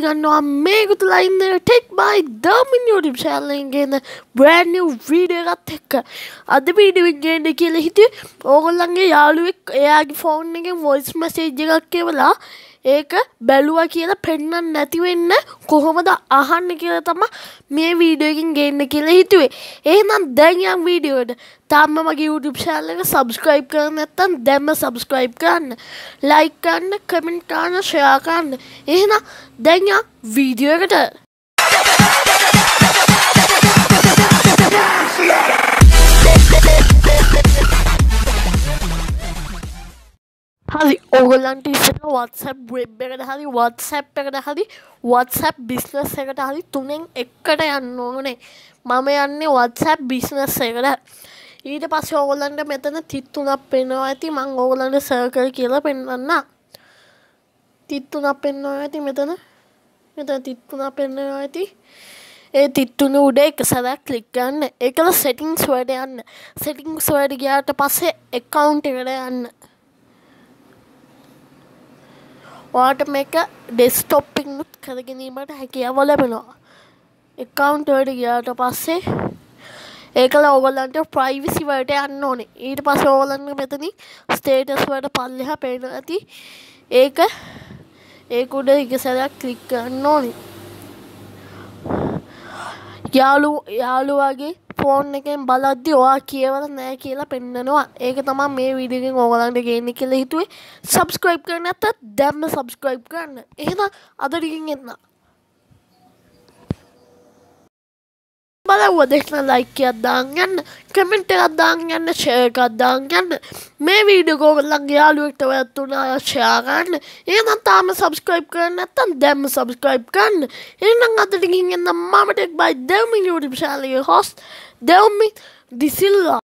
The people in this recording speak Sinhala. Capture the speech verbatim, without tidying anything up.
පිළිගන්නවා මේක තුලා ඉන්න Tech by Devmin YouTube channel එකෙන් ගෙන brand new video එකත් එක්ක අද වීඩියෝ එක ගේන්න කියලා හිතුවේ ඕගොල්ලන්ගේ යාළුවෙක් එයාගේ phone එකෙන් voice message එකක් එවලා ඒක බැලුවා කියලා පෙන්නන්න නැති වෙන්න කොහොමද අහන්න කියලා තමයි මේ වීඩියෝ එකෙන් ගේන්න කියලා හිතුවේ. එහෙනම් දැන් යම් වීඩියෝ එකට තාම මගේ YouTube channel එක subscribe කරන්න නැත්නම් දැන්ම subscribe කරන්න. like කරන්න, comment කරන්න, share කරන්න. එහෙනම් දැන් යම් වීඩියෝ එකට. හරි ඕගොල්ලන්ට ඉස්සෙල්ලා WhatsApp web එකට හරි WhatsApp එකට හරි WhatsApp business එකට හරි තුනෙන් එකකට යන්න ඕනේ. මම යන්නේ WhatsApp business එකට. ඊට පස්සේ ඕගොල්ලන්ට මෙතන තිත් තුනක් පෙන්වනවා ඇති. මම ඕගොල්ලන්ට circle කියලා පෙන්වන්න. තිත් තුනක් පෙන්වනවා ඇති මෙතන. මෙතන තිත් තුනක් පෙන්වනවා ඇති. ඒ තිත් තුන උඩ එක සැරයක් ක්ලික් කරන්න. ඒකල settings වලට යන්න. settings වලට ගියාට පස්සේ account එකට යන්න. ඔයාට මේක ඩෙස්ක්ටොප් එකකින් කර ගැනීමට හැකියාව ලැබෙනවා. account වලට ගියාට පස්සේ ඒකල ඕගොල්ලන්ට privacy වලට යන්න ඕනේ. ඊට පස්සේ ඕගොල්ලන්ට මෙතනින් status වලට පල්ලෙහා පේනවා ඇති. ඒක ඒක උඩ එක සැරයක් ක්ලික් කරන්න ඕනේ. යාළු යාළුවාගේ ෆෝන් එකෙන් බලද්දි ඔයා කියවලා නැහැ කියලා පෙන්නනවා. ඒක තමයි මේ වීඩියෝ එකෙන් ඕගොල්ලන්ට ගේන්න කියලා හිතුවේ. subscribe කරන්න නැත්නම් දැන්ම subscribe කරන්න. එහෙනම් අද ටිකින් එන්න. බලවුවා දෙන්න like එකක් දාන්න යන්න, comment එකක් දාන්න යන්න, share එකක් දාන්න යන්න. මේ වීඩියෝ එක ඔයගොල්ලන්ගේ යාළුවෙක්ට ඔයත් උනා share කරන්න. එහෙනම් තාම subscribe කරන්න නැත්නම් දැන්ම subscribe කරන්න. එහෙනම් අද ටිකින් එන්න මම Tech by Devmin YouTube channel එකේ host Devmin the silva.